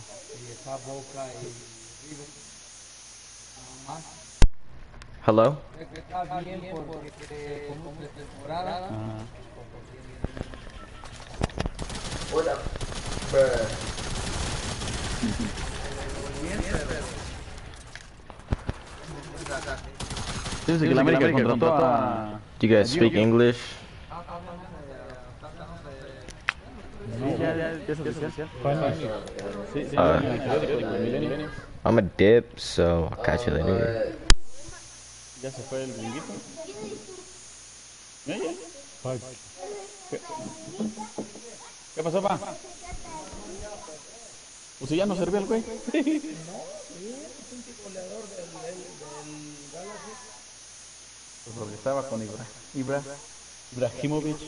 Hello? What up, bruh? Sí, que la América contrató a... Do you guys speak English? Sí, ya es oficial. Sí, sí, Uh, en el periódico de Milenio. I'm a dip, so I'll catch you later. Ya se fue el gringuito. ¿Eh? ¿Qué, qué pasó, pa? Pues si ya no servía el güey. Pues porque estaba con Ibrahimovic.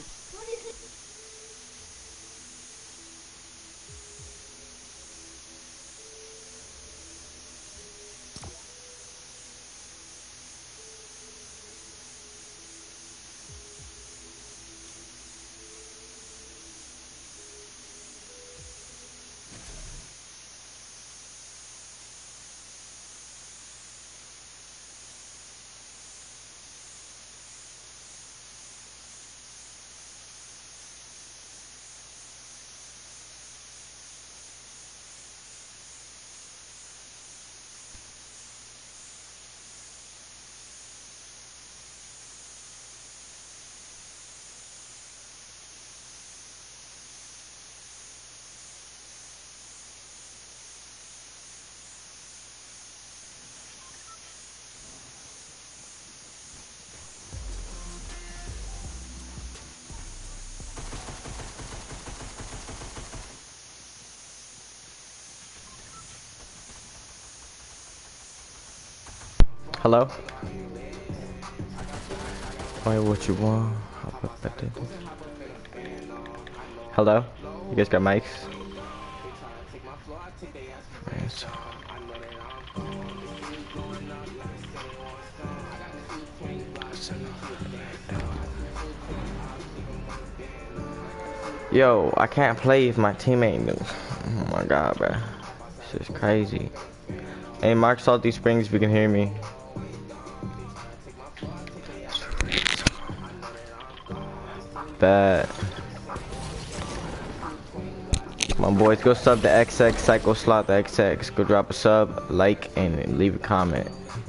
Hello? Why, what you want? Hello? You guys got mics? Yes. Yo, I can't play if my teammate knew. Oh my god, bro. This is crazy. Hey, Mark Salty Springs, if you can hear me. Bet. My boys, go sub the XX, Psycho Slot the XX. Go drop a sub, like, and leave a comment.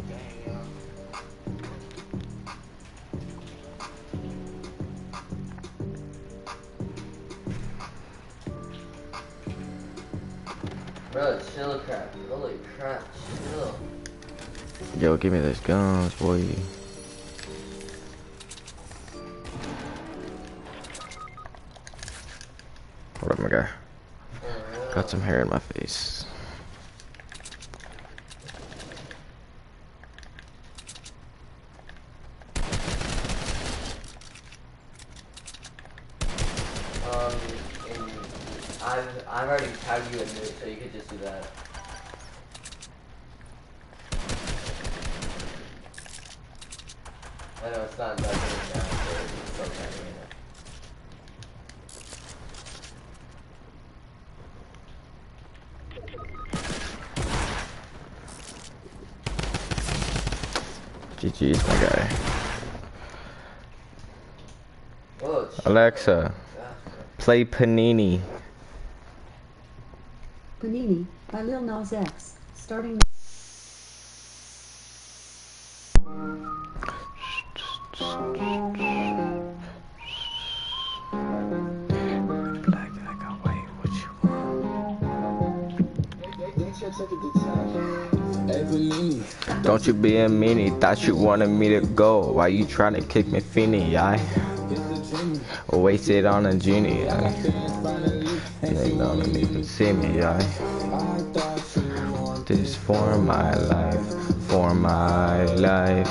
Bro, chill crap. Holy crap, chill. Yo, give me those guns, boy. Hold up, my guy. Got some hair in my face. I've already tagged you in this, so you could just do that. I know it's not that good now, but it's still tagging it. GG's, my guy. Whoa, Alexa, play Panini. Panini by Lil Nas X, starting. Don't you be a meanie, thought you wanted me to go. Why you trying to kick me feeny, I wasted on a genie, I they don't even see me, I this for my life, for my life.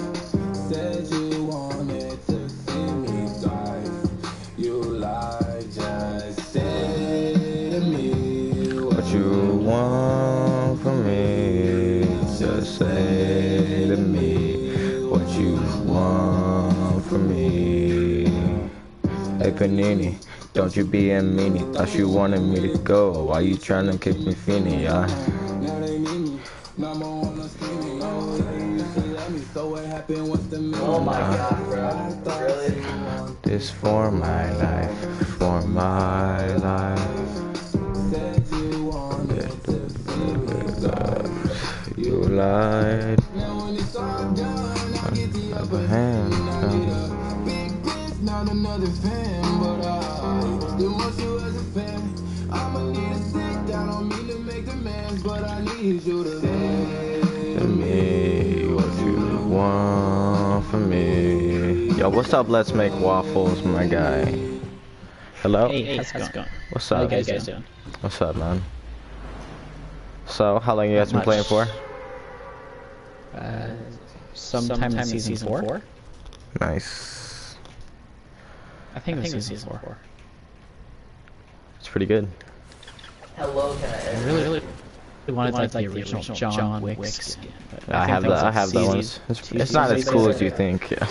What you want from me, just say to me what you want from me. Hey Panini, Don't you be a meanie. Thought you wanted me to go. Why you trying to kick me feeny, yeah? Oh my god, bro. Really? This for my life, for my life. You lied. Another hand. Not another fan, but I still want you as a fan. I'ma need to sit down on me to make demands, but I need you to give me what you want from me. Yo, what's up? Let's make waffles, my guy. Hello? Hey, how's it going? What's up? How you guys doing? What's up, man? So, how long you guys been playing for? Sometime in season 4. Nice. I think it was season 4. It's pretty good. Hello, can I I really wanted like the original John Wick skin. I have the ones. It's not as cool as you think. Yeah.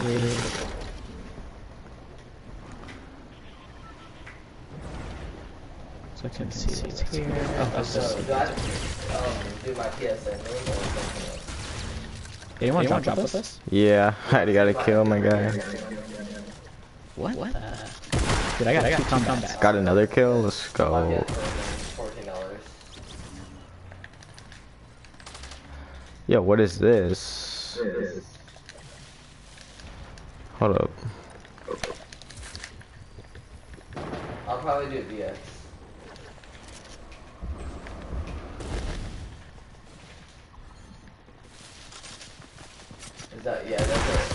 So I can see what's here. Oh, So, do I do my PSN? Anyone drop with us? Yeah, I already got a kill, my guy. What? Dude, I got 2 combats. Got another kill. Let's go. $14. Yo, what is this? Hold up. I'll probably do VX. Is that, yeah, that's it.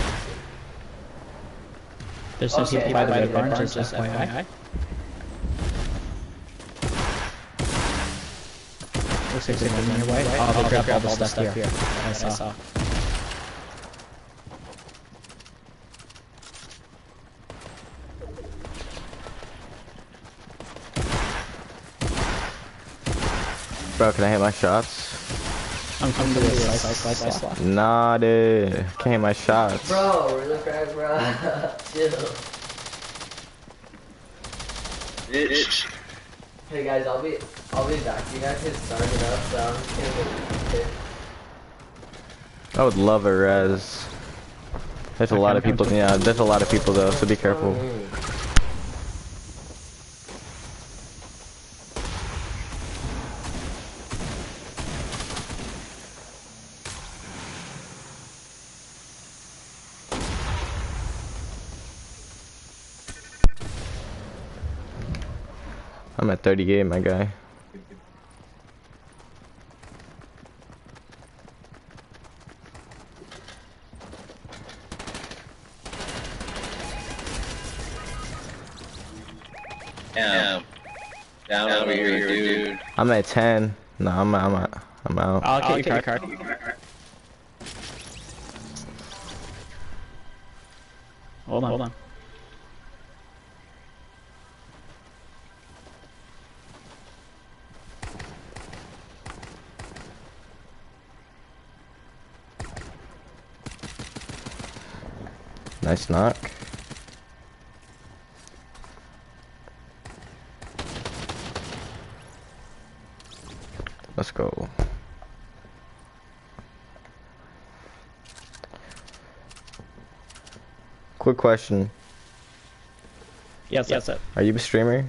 There's some people by the red barn, just FYI. Looks like they're coming your way. Oh, they grabbed all the stuff here. I saw. Bro, can I hit my shots? I'm coming to this slice. Nah, dude. Can't hit my shots. Bro, really crack, bro. Chill. Bitch. Hey guys, I'll be back. You guys can start it up, so I'm just gonna go. I would love a res. There's a lot of people. Yeah, there's a lot of people though, so be careful. I'm at 38, my guy. Down over here, dude. I'm at 10. No, I'm out. I'll get your card. Hold on. Nice knock. Let's go. Quick question. Yes. Are you a streamer?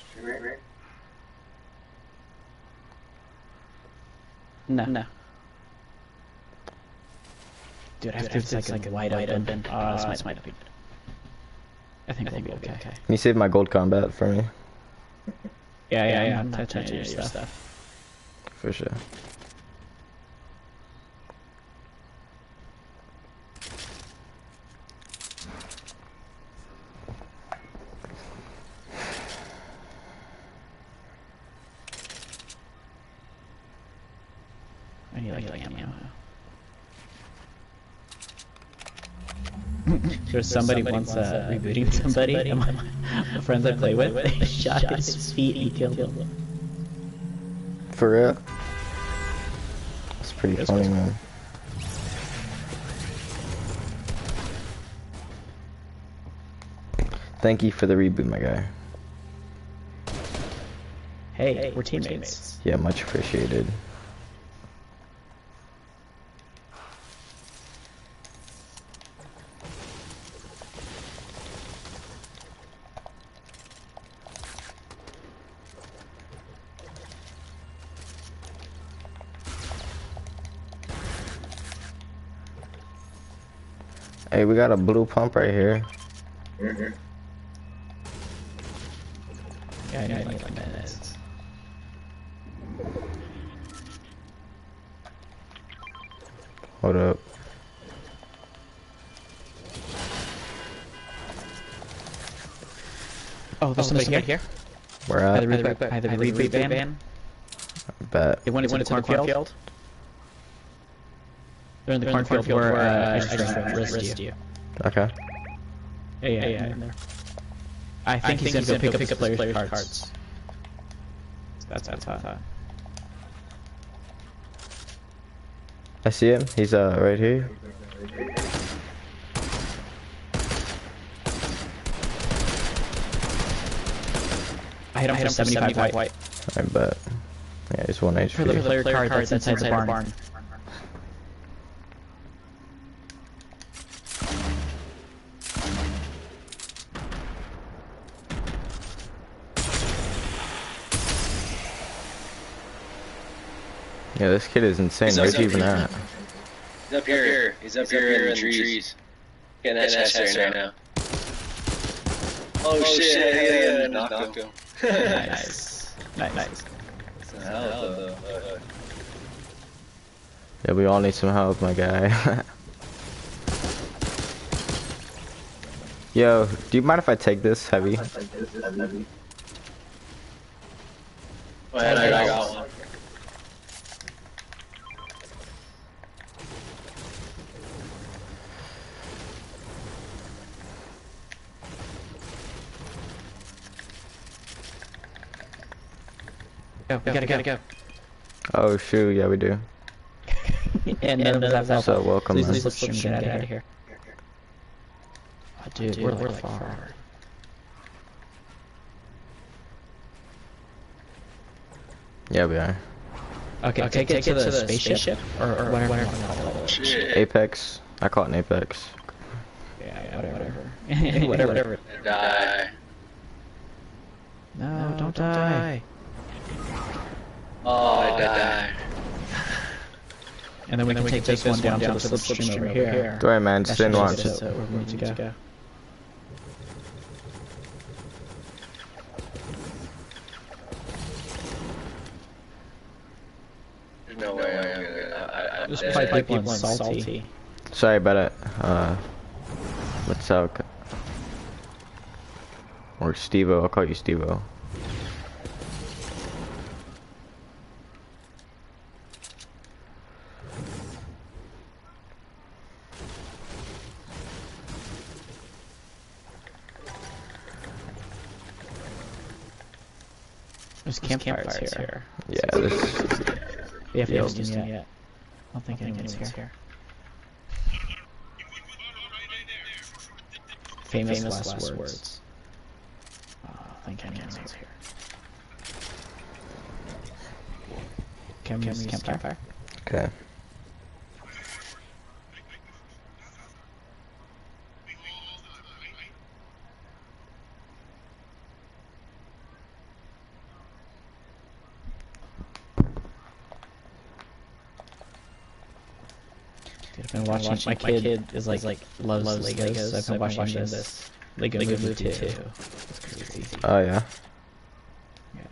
No. Dude, I have to like wide open. This might be. I think we'll be okay. Can you save my gold combat for me? Yeah. I'm not touching your stuff. For sure. I need like ammo. There's somebody once rebooting somebody, and my friends I play with, they shot his feet and killed him. For real? That's pretty funny, man. Thank you for the reboot, my guy. Hey, we're teammates. Yeah, much appreciated. Hey, we got a blue pump right here. Yeah, I need like minutes. Hold up. Oh, there's somebody here. Where By at? the reboot van. Bet. They went into the cornfield. They're in the cornfield where I just risked you. Okay. Yeah, in there. I think he's gonna go pick up his player's cards. That's hot. I see him. He's right here. I hit him for 75 white. I bet. Yeah, he's 1 For the HP. player card that's inside the barn. Yeah, this kid is insane. Where's he even at? He's up here. He's up here in the trees. Getting that chest right now. Oh shit, yeah, knocked him. Nice. Yeah, we all need some help, my guy. Yo, do you mind if I take this heavy? Well, I got one. Go, we gotta go. Oh shoot, yeah we do. And none of us have help. So welcome, man. Please let's get out of here. Oh, dude, we're like far. Yeah, we are. Okay, take it to the spaceship or whatever you want to call it. Shit. Apex. I call it an Apex. Yeah, whatever. whatever. Die. No, don't die. Oh, I died. And then we can take this one down to the slipstream over here. Don't worry, man. Just didn't launch So it. where we need to go. There's no way I'm gonna. There's probably people in salty. Sorry about it. What's up? Or Stevo. I'll call you Stevo. There's campfires here. Yeah, this. We haven't used them yet. I don't think anyone's here. Famous last words. I think anyone's here. Can we use campfire? Okay. I've been watching. My kid is like loves Legos. So I've been watching this Lego movie too. It's crazy. Oh yeah. Yeah.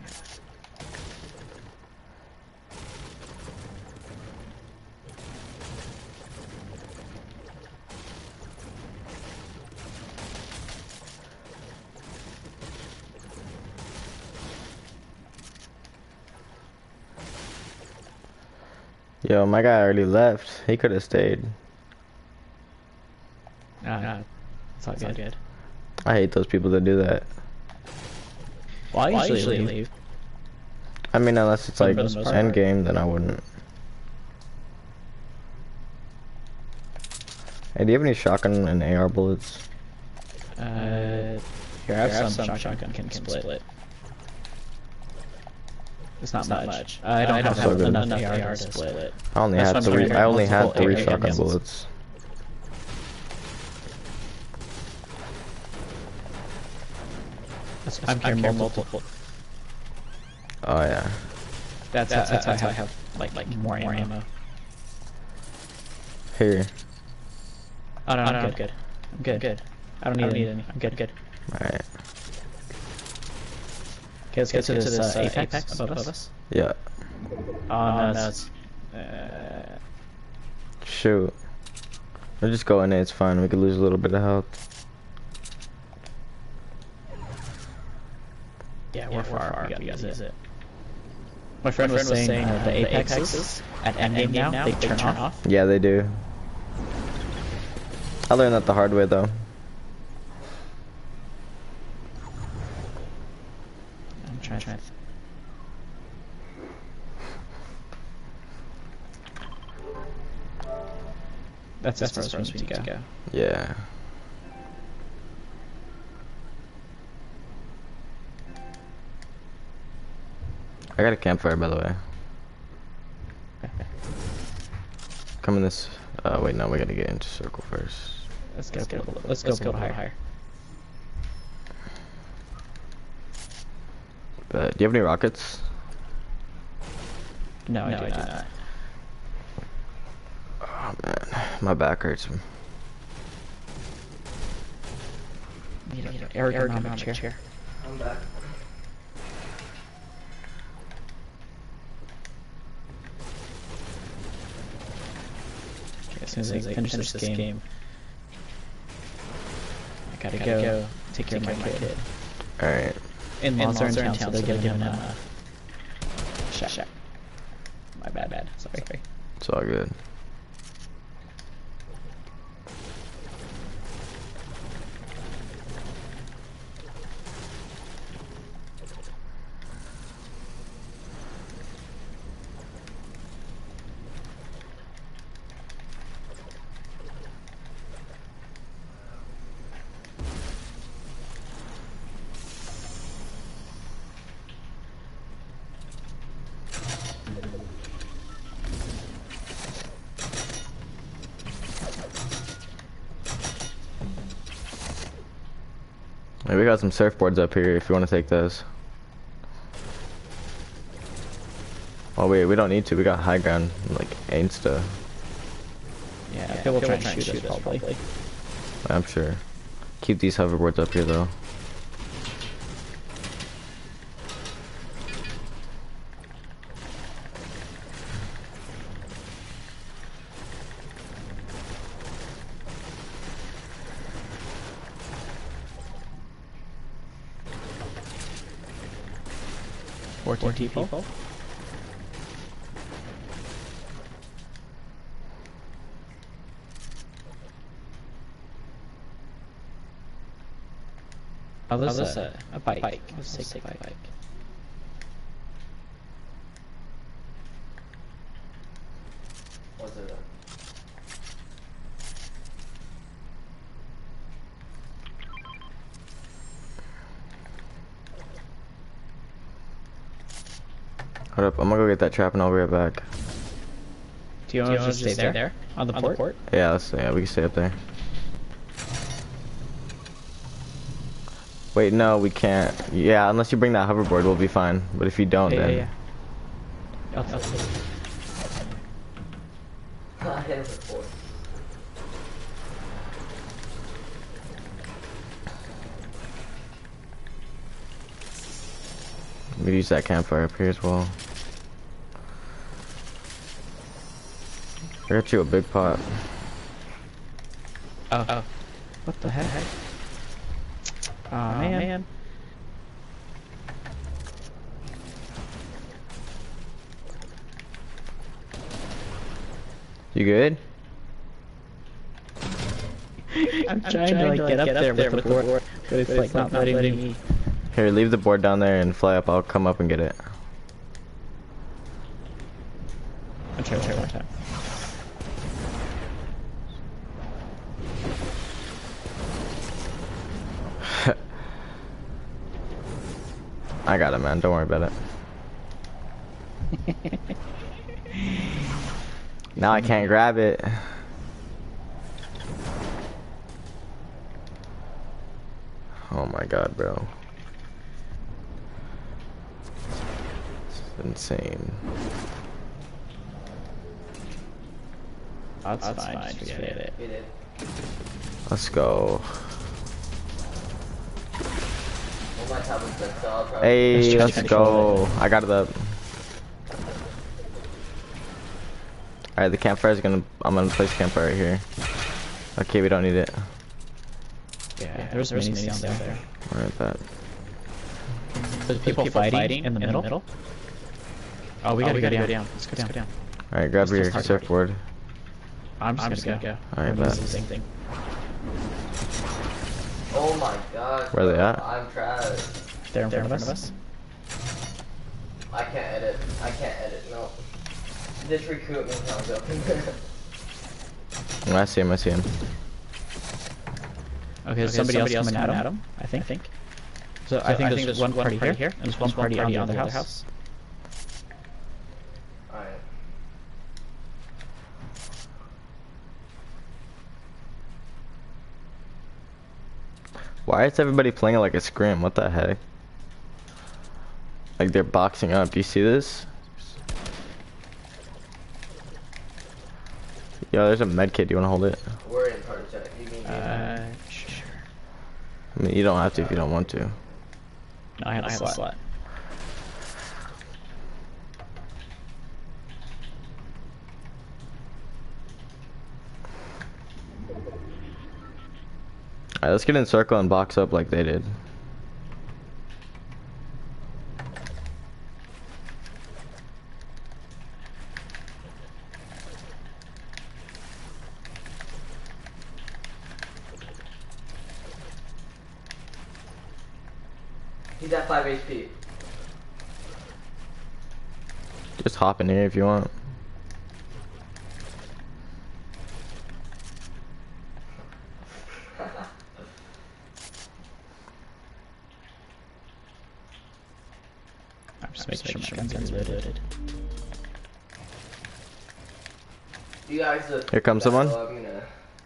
Yo, my guy already left. He could have stayed. It's all good. I hate those people that do that. Well, I usually leave. I mean, unless it's like most part. end game, then I wouldn't. Hey, do you have any shotgun and AR bullets? Here, Here, I have some shotgun can split. It's not much. I don't have enough AR to split. I only had three shotgun bullets. I'm carrying multiple. Oh yeah. That's how I have like more ammo. Here. Oh no, I'm good. I'm good. I don't need any. I'm good. Alright. Okay, let's get to this apex above us. Yeah. Oh no, Shoot. We'll just go in there, it's fine. We could lose a little bit of health. yeah, we're far. We gotta use it. My friend was saying the apexes at endgame now, they turn off. Yeah, they do. I learned that the hard way though. I'm trying. That's as far as we need to go. Yeah. I got a campfire, by the way. Come in this. Wait, no, we gotta get into circle first. Let's go higher. But do you have any rockets? No, I do not. Oh man, my back hurts. Need an ergonomic chair. I'm back. Okay, as soon as I finish this game, I gotta go take care of my kid. Alright. In Monster in town, so they're giving him a shot. My bad. Sorry. It's all good. Hey, we got some surfboards up here if you want to take those. Oh wait, we don't need to. We got high ground, like insta. Yeah, people try and shoot us probably. I'm sure. Keep these hoverboards up here though. People. Oh, this is a bike. Let's take a bike. What's it? Hold up, I'm gonna go get that trap and I'll be right back. Do you want to just stay there? On the port? Yeah, we can stay up there. Wait, no, we can't. Yeah, unless you bring that hoverboard, we'll be fine. But if you don't, then... Yeah. I'll take it. I hit him before. We could use that campfire up here as well. I got you a big pot. Oh. What the heck? Oh man. You good? I'm trying to like get up there with the board, but it's like not letting me. Here, leave the board down there and fly up. I'll come up and get it. I'll try one time. I got it, man. Don't worry about it. Now I can't grab it. Oh my god, bro. It's insane. That's fine. Just forget it. We did. Let's go. Well, my tablet's good, so I'll probably... Hey, Let's let's try to go. control I got it up. Alright, the campfire's gonna... I'm gonna place campfire right here. Okay, we don't need it. Yeah, there's minis down there. Alright, that. There's people fighting in the middle. Oh, we gotta go down. Let's go down. Alright, grab your surfboard. I'm just gonna go. Alright, We're bet. doing the same thing. Oh my god. Where are they at? I'm trash. They're in front of us. I can't edit. No. This recruitment comes up. I see him, I see him. Okay, there's somebody else coming at him, I think. So I think there's one party here, and there's one party on the other house. Alright. Why is everybody playing it like a scrim? What the heck? Like they're boxing up. You see this? Yo, there's a med kit. Do you want to hold it? We're in party check. You mean Sure. I mean, you don't have to if you don't want to. No, I have a slot. Alright, let's get in circle and box up like they did. he's at 5 HP. Just hop in here if you want. I'm just making sure my guns are loaded. You guys look. Here comes someone. So I'm gonna.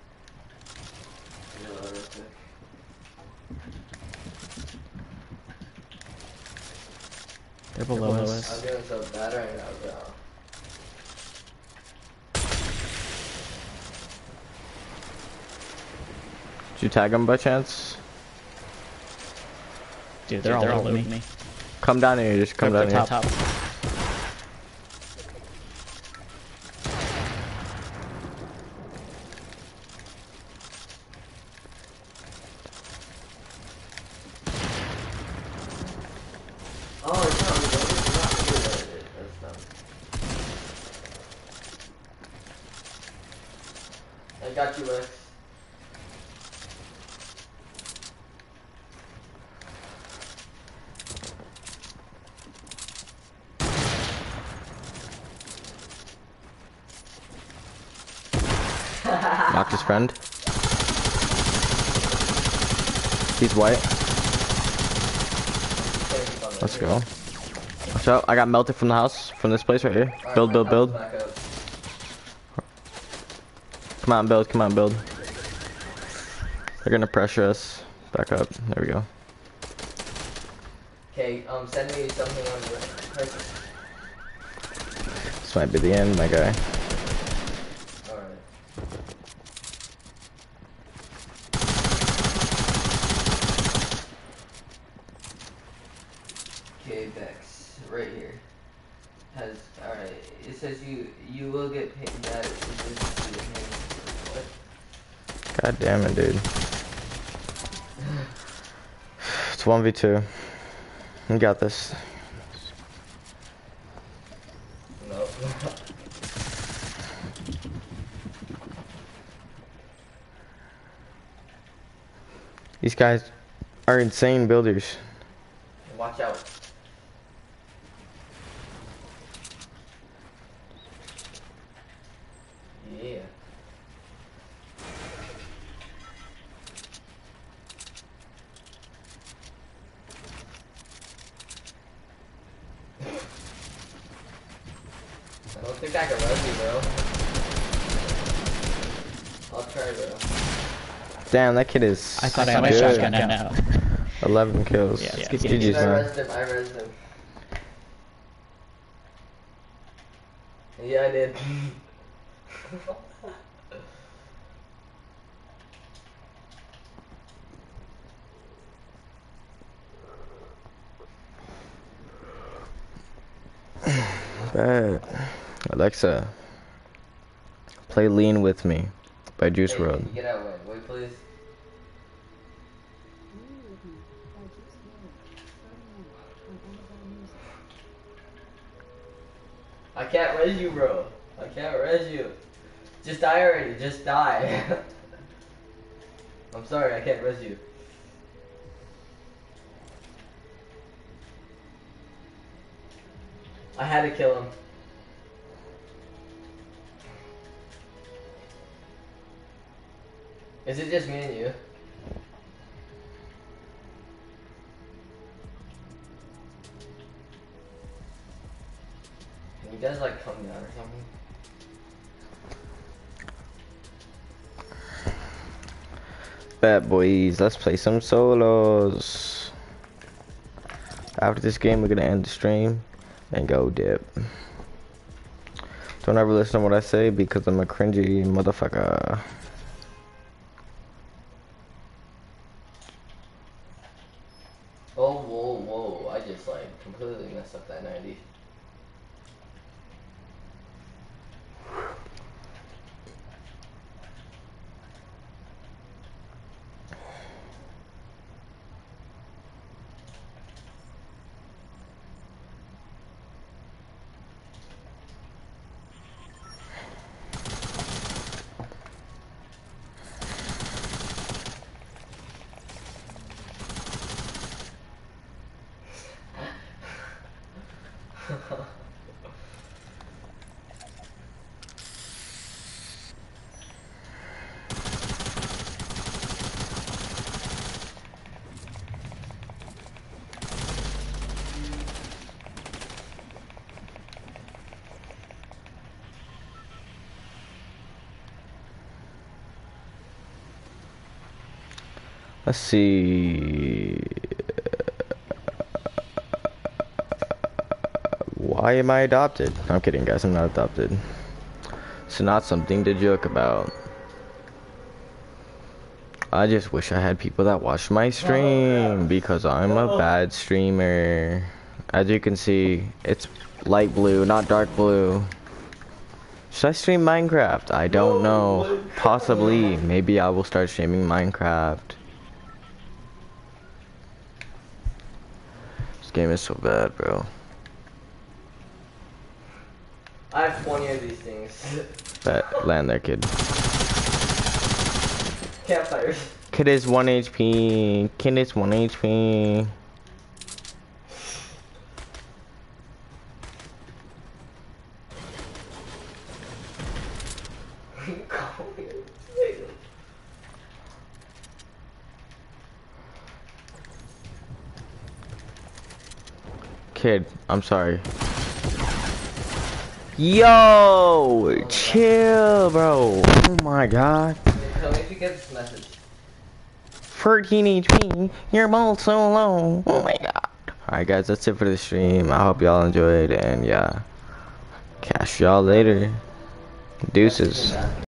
Real quick. They're below I'm us. doing so bad right now, bro. Did you tag them by chance? Dude, they're all over me. Come down here. Just come down here. Top. Oh, it's not reloaded. It's not reloaded. That's dumb. I got you, Lex. Knocked his friend. He's white. Let's go. Watch out. I got melted from the house. From this place right here. Build. Back up. Come on, build. They're gonna pressure us. Back up. There we go. Okay, send me something on your person. This might be the end, my guy. Alright. Okay, Bex, right here. Alright, it says you will get paid. That is what? God damn it, dude. It's 1v2. You got this. No. These guys are insane builders. Watch out. Yeah. this guy can run me, bro. I'll try, bro. Damn, that kid is. I thought I had my good. shotgun now. 11 kills. Yeah, Yeah, it's GG's, I man. rezzed him, I rezzed him. Yeah, I did. Bad. Alexa, play Lean With Me by Juice Hey, WRLD. can you get out, wait, please. I can't res you, bro. I can't res you. Just die already, just die. I'm sorry, I can't res you. I had to kill him. Is it just me and you? Can you guys like come down or something? Bad boys, let's play some solos. After this game, we're gonna end the stream and go dip. Don't ever listen to what I say because I'm a cringy motherfucker. Oh, whoa, whoa. I just like completely messed up that 90. Let's see. Why am I adopted? I'm kidding, guys. I'm not adopted. It's not something to joke about. I just wish I had people that watch my stream because I'm a bad streamer. As you can see, it's light blue, not dark blue. Should I stream Minecraft? I don't know. Possibly. Maybe I will start streaming Minecraft. This game is so bad, bro. I have 20 of these things. Land there, kid. Campfires. Kid is 1 HP. Kid is 1 HP. Kid, I'm sorry. Yo, chill, bro. Oh my god. Tell me if you get this message. 13 HP. You're both so low. Oh my god. Alright, guys, that's it for the stream. I hope y'all enjoyed, and yeah. Catch y'all later. Deuces.